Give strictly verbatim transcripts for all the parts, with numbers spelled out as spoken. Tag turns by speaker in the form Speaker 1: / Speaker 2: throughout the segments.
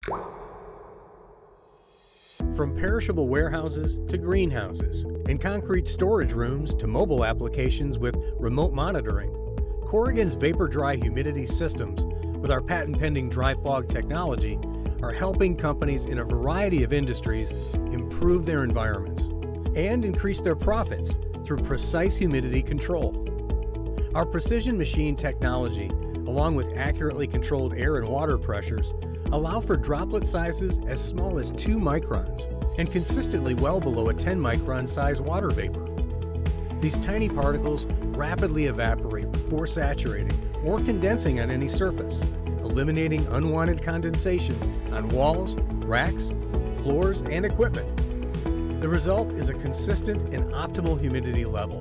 Speaker 1: From perishable warehouses to greenhouses, and concrete storage rooms to mobile applications with remote monitoring, Corrigan's VaporDry Humidity systems, with our patent-pending dry fog technology, are helping companies in a variety of industries improve their environments and increase their profits through precise humidity control. Our precision machine technology, along with accurately controlled air and water pressures, allow for droplet sizes as small as two microns and consistently well below a ten micron size water vapor. These tiny particles rapidly evaporate before saturating or condensing on any surface, eliminating unwanted condensation on walls, racks, floors, and equipment. The result is a consistent and optimal humidity level.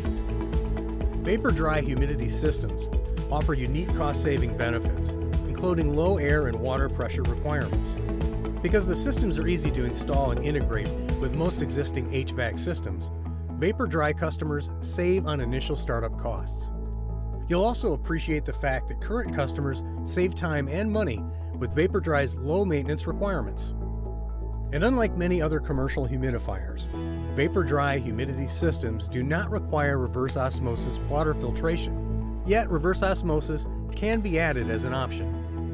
Speaker 1: VaporDry Humidity systems offer unique cost-saving benefits, including low air and water pressure requirements. Because the systems are easy to install and integrate with most existing H V A C systems, VaporDry customers save on initial startup costs. You'll also appreciate the fact that current customers save time and money with VaporDry's low maintenance requirements. And unlike many other commercial humidifiers, VaporDry humidity systems do not require reverse osmosis water filtration, yet reverse osmosis can be added as an option.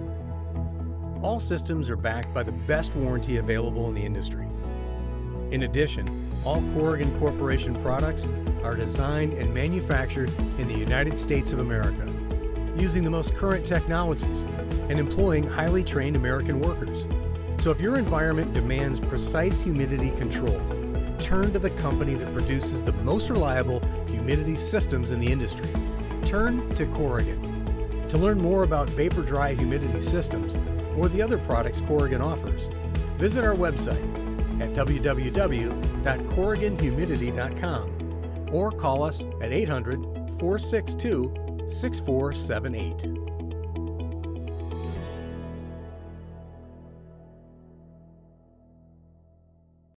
Speaker 1: All systems are backed by the best warranty available in the industry. In addition, all Corrigan Corporation products are designed and manufactured in the United States of America, using the most current technologies and employing highly trained American workers. So if your environment demands precise humidity control, turn to the company that produces the most reliable humidity systems in the industry. Turn to Corrigan. To learn more about VaporDry humidity systems or the other products Corrigan offers, visit our website at w w w dot corrigan humidity dot com or call us at eight hundred, four six two, six four seven eight.